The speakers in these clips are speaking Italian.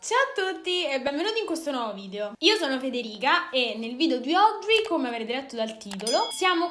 Ciao a tutti e benvenuti in questo nuovo video. Io sono Federica e nel video di oggi, come avrete letto dal titolo,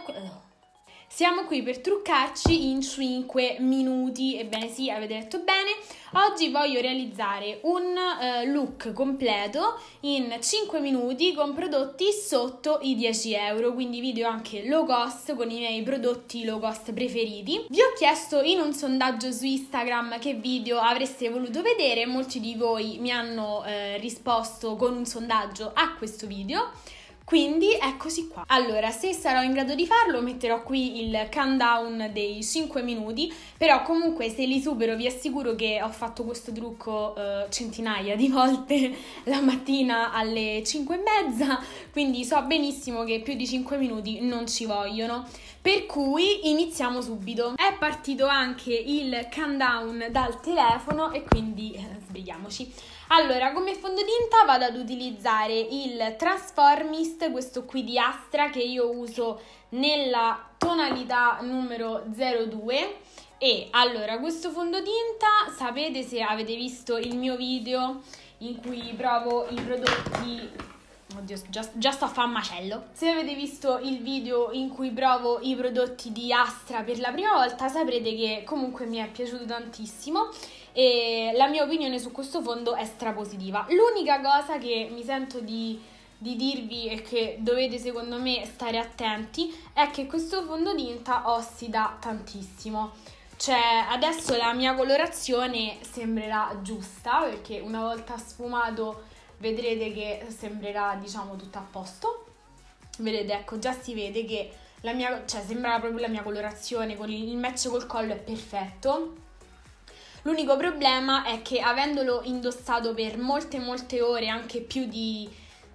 siamo qui per truccarci in 5 minuti. Ebbene sì, avete letto bene. Oggi voglio realizzare un look completo in 5 minuti con prodotti sotto i 10 euro, quindi video anche low cost con i miei prodotti low cost preferiti. Vi ho chiesto in un sondaggio su Instagram che video avreste voluto vedere, molti di voi mi hanno risposto con un sondaggio a questo video. Quindi eccoci qua. Allora, se sarò in grado di farlo metterò qui il countdown dei 5 minuti, però comunque se li supero vi assicuro che ho fatto questo trucco centinaia di volte la mattina alle 5:30, quindi so benissimo che più di 5 minuti non ci vogliono. Per cui iniziamo subito. È partito anche il countdown dal telefono e quindi sbrighiamoci. Allora, come fondotinta vado ad utilizzare il Transformist, questo qui di Astra, che io uso nella tonalità numero 02. E allora, questo fondotinta, sapete, se avete visto il mio video in cui provo i prodotti... Oddio, già sto a fare un macello. Se avete visto il video in cui provo i prodotti di Astra per la prima volta, saprete che comunque mi è piaciuto tantissimo e la mia opinione su questo fondo è strapositiva. L'unica cosa che mi sento di dirvi e che dovete secondo me stare attenti è che questo fondotinta ossida tantissimo. Cioè, adesso la mia colorazione sembrerà giusta perché una volta sfumato vedrete che sembrerà, diciamo, tutto a posto. Vedete, ecco, già si vede che la mia, cioè, sembra proprio la mia colorazione, con il match col collo è perfetto. L'unico problema è che avendolo indossato per molte ore, anche più di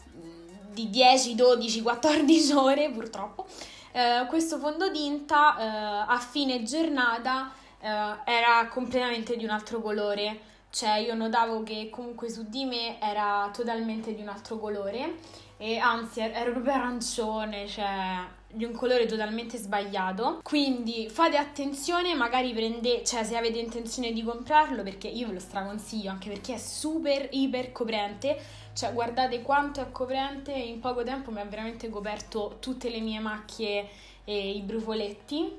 10, 12, 14 ore purtroppo, questo fondotinta a fine giornata era completamente di un altro colore. Cioè io notavo che comunque su di me era totalmente di un altro colore e anzi era proprio arancione, cioè di un colore totalmente sbagliato. Quindi fate attenzione, magari cioè se avete intenzione di comprarlo, perché io ve lo straconsiglio, anche perché è super iper coprente. Cioè guardate quanto è coprente, in poco tempo mi ha veramente coperto tutte le mie macchie e i brufoletti.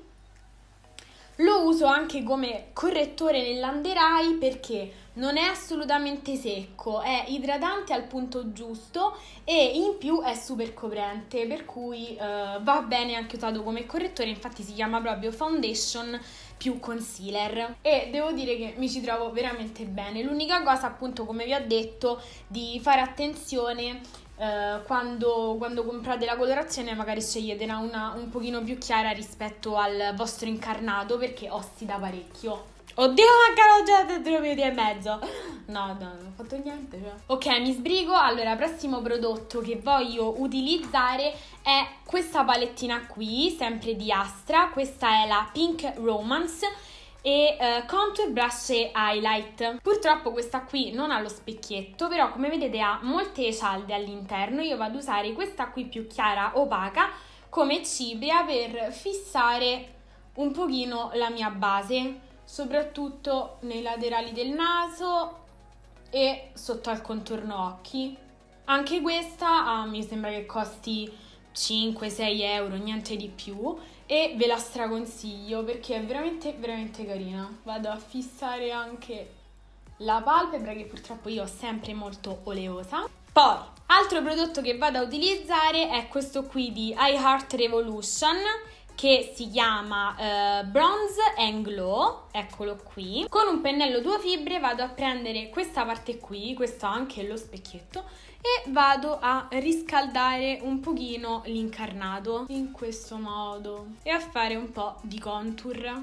Lo uso anche come correttore nell'under eye perché non è assolutamente secco, è idratante al punto giusto e in più è super coprente, per cui va bene anche usato come correttore. Infatti si chiama proprio foundation più concealer e devo dire che mi ci trovo veramente bene. L'unica cosa, appunto, come vi ho detto, di fare attenzione quando comprate la colorazione, magari sceglietela una un pochino più chiara rispetto al vostro incarnato perché ossida parecchio. Oddio, mancano già 3 minuti e mezzo. No, non ho fatto niente, cioè. Ok, mi sbrigo. Allora, prossimo prodotto che voglio utilizzare è questa palettina qui, sempre di Astra. Questa è la Pink Romance e Contour Brush e Highlight. Purtroppo questa qui non ha lo specchietto, però come vedete ha molte cialde all'interno. Io vado ad usare questa qui più chiara, opaca, come cipria per fissare un pochino la mia base, soprattutto nei laterali del naso e sotto al contorno occhi. Anche questa mi sembra che costi 5-6 euro, niente di più, e ve la straconsiglio perché è veramente carina. Vado a fissare anche la palpebra che purtroppo io ho sempre molto oleosa. Poi, altro prodotto che vado a utilizzare è questo qui di iHeart Revolution che si chiama Bronze and Glow, eccolo qui. Con un pennello 2 fibre vado a prendere questa parte qui, questo ha anche lo specchietto, e vado a riscaldare un pochino l'incarnato in questo modo e a fare un po' di contour.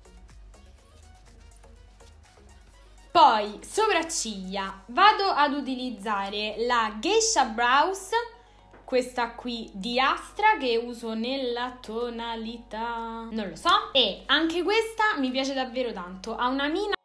Poi sopracciglia, vado ad utilizzare la Geisha Brows, questa qui di Astra che uso nella tonalità non lo so, e anche questa mi piace davvero tanto, ha una mina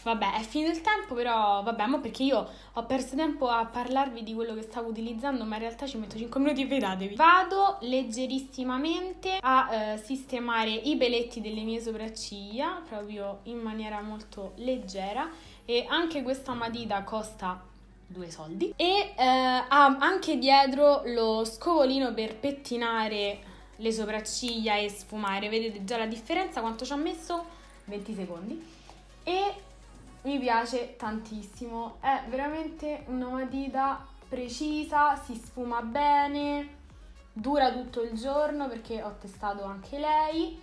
Vabbè, è finito il tempo, però vabbè, ma perché io ho perso tempo a parlarvi di quello che stavo utilizzando, ma in realtà ci metto 5 minuti, fidatevi. Vado leggerissimamente a sistemare i peletti delle mie sopracciglia, proprio in maniera molto leggera, e anche questa matita costa 2 soldi. E ha anche dietro lo scovolino per pettinare le sopracciglia e sfumare. Vedete già la differenza, quanto ci ho messo? 20 secondi. E mi piace tantissimo, è veramente una matita precisa, si sfuma bene, dura tutto il giorno perché ho testato anche lei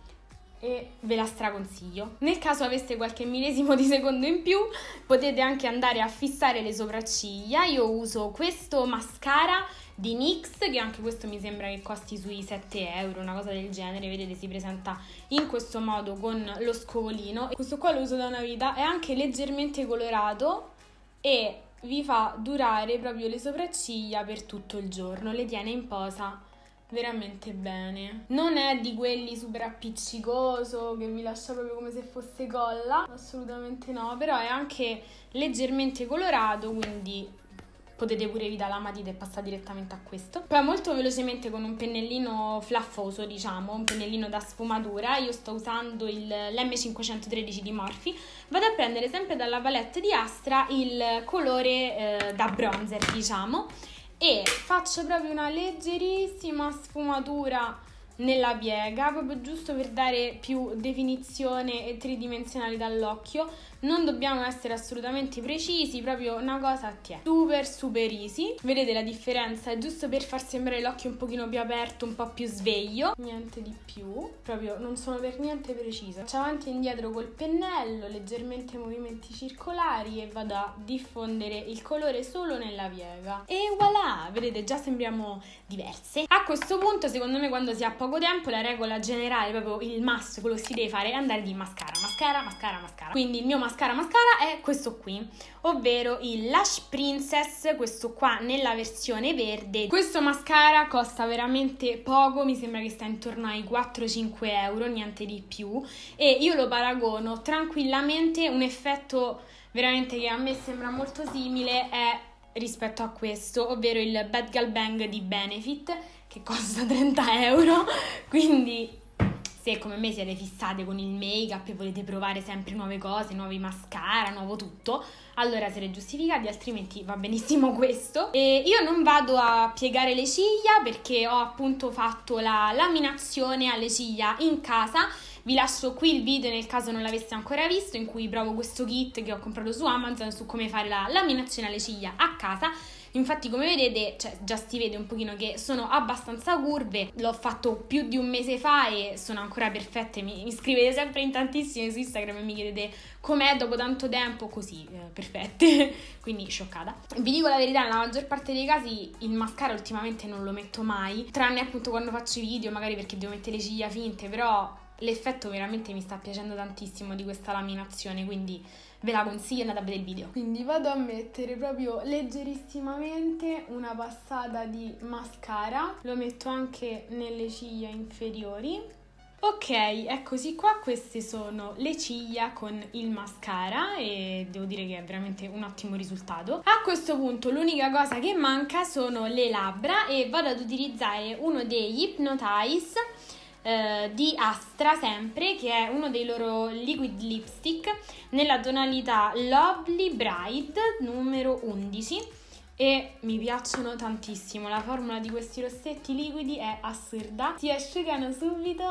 e ve la straconsiglio. Nel caso aveste qualche millesimo di secondo in più, potete anche andare a fissare le sopracciglia. Io uso questo mascara di NYX, che anche questo mi sembra che costi sui 7 euro, una cosa del genere. Vedete, si presenta in questo modo con lo scovolino. Questo qua lo uso da una vita, è anche leggermente colorato e vi fa durare proprio le sopracciglia per tutto il giorno, le tiene in posa veramente bene. Non è di quelli super appiccicoso che vi lascia proprio come se fosse colla, assolutamente no, però è anche leggermente colorato, quindi potete pure evitare la matita e passare direttamente a questo. Poi molto velocemente con un pennellino flaffoso, diciamo, un pennellino da sfumatura, io sto usando l'M513 di Morphe, vado a prendere sempre dalla palette di Astra il colore da bronzer, diciamo, e faccio proprio una leggerissima sfumatura nella piega, proprio giusto per dare più definizione e tridimensionalità all'occhio. Non dobbiamo essere assolutamente precisi, proprio una cosa a tie. Super easy. Vedete la differenza? È giusto per far sembrare l'occhio un pochino più aperto, un po' più sveglio. Niente di più. Proprio non sono per niente precisa. Faccio avanti e indietro col pennello, leggermente movimenti circolari e vado a diffondere il colore solo nella piega. E voilà! Vedete, già sembriamo diverse. A questo punto, secondo me, quando si ha poco tempo, la regola generale, proprio il must, quello che si deve fare è andare di mascara. Quindi il mio mascara è questo qui, ovvero il Lash Princess, questo qua nella versione verde. Questo mascara costa veramente poco, mi sembra che sta intorno ai 4-5 euro, niente di più, e io lo paragono tranquillamente. Un effetto veramente che a me sembra molto simile è rispetto a questo, ovvero il Bad Gal Bang di Benefit, che costa 30 euro, quindi se come me siete fissate con il make-up e volete provare sempre nuove cose, nuovi mascara, nuovo tutto, allora siete giustificati, altrimenti va benissimo questo. E io non vado a piegare le ciglia perché ho appunto fatto la laminazione alle ciglia in casa. Vi lascio qui il video nel caso non l'aveste ancora visto, in cui provo questo kit che ho comprato su Amazon su come fare la laminazione alle ciglia a casa. Infatti, come vedete, cioè, già si vede un pochino che sono abbastanza curve. L'ho fatto più di un mese fa e sono ancora perfette. Mi scrivete sempre in tantissime su Instagram e mi chiedete com'è dopo tanto tempo, così, perfette. Quindi scioccata. Vi dico la verità, nella maggior parte dei casi il mascara ultimamente non lo metto mai, tranne appunto quando faccio i video, magari perché devo mettere le ciglia finte, però l'effetto veramente mi sta piacendo tantissimo di questa laminazione, quindi ve la consiglio, andate a vedere il video. Quindi vado a mettere proprio leggerissimamente una passata di mascara, lo metto anche nelle ciglia inferiori. Ok, eccoci qua, queste sono le ciglia con il mascara e devo dire che è veramente un ottimo risultato. A questo punto l'unica cosa che manca sono le labbra e vado ad utilizzare uno degli Hypnotize di Astra, sempre, che è uno dei loro liquid lipstick nella tonalità Lovely Bright numero 11 e mi piacciono tantissimo. La formula di questi rossetti liquidi è assurda, si asciugano subito,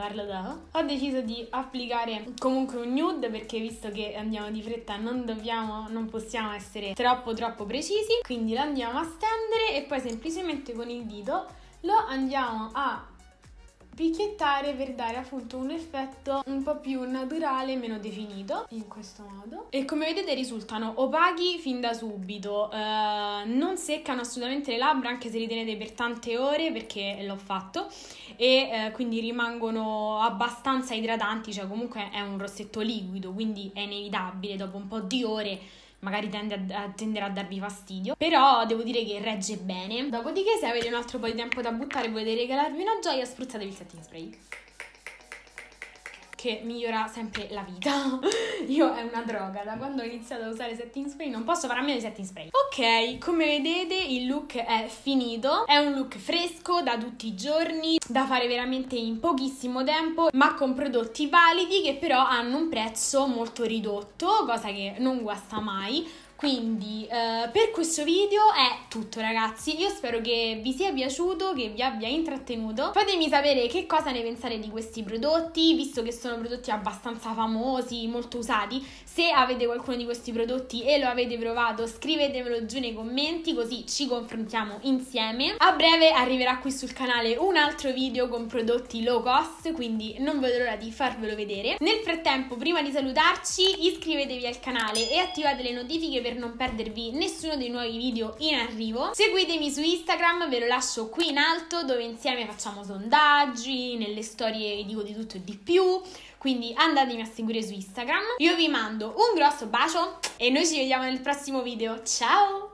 ho deciso di applicare comunque un nude perché visto che andiamo di fretta non possiamo essere troppo precisi, quindi lo andiamo a stendere e poi semplicemente con il dito lo andiamo a picchiettare per dare appunto un effetto un po' più naturale e meno definito, in questo modo. E come vedete risultano opachi fin da subito, non seccano assolutamente le labbra anche se li tenete per tante ore, perché l'ho fatto, e quindi rimangono abbastanza idratanti, cioè comunque è un rossetto liquido, quindi è inevitabile dopo un po' di ore magari tenderà a darvi fastidio, però devo dire che regge bene. Dopodiché, se avete un altro po' di tempo da buttare e volete regalarvi una gioia, spruzzatevi il setting spray. che migliora sempre la vita. Io è una droga, da quando ho iniziato a usare setting spray non posso fare a meno di setting spray. Ok, come vedete il look è finito, è un look fresco da tutti i giorni, da fare veramente in pochissimo tempo, ma con prodotti validi che però hanno un prezzo molto ridotto, cosa che non guasta mai. Quindi per questo video è tutto, ragazzi. Io spero che vi sia piaciuto, che vi abbia intrattenuto. Fatemi sapere che cosa ne pensate di questi prodotti, visto che sono prodotti abbastanza famosi, molto usati. Se avete qualcuno di questi prodotti e lo avete provato, scrivetemelo giù nei commenti, così ci confrontiamo insieme. A breve arriverà qui sul canale un altro video con prodotti low cost, quindi non vedo l'ora di farvelo vedere. Nel frattempo, prima di salutarci, iscrivetevi al canale e attivate le notifiche per non perdervi nessuno dei nuovi video in arrivo. Seguitemi su Instagram, ve lo lascio qui in alto, dove insieme facciamo sondaggi, nelle storie dico di tutto e di più, quindi andatemi a seguire su Instagram. Io vi mando un grosso bacio e noi ci vediamo nel prossimo video. Ciao!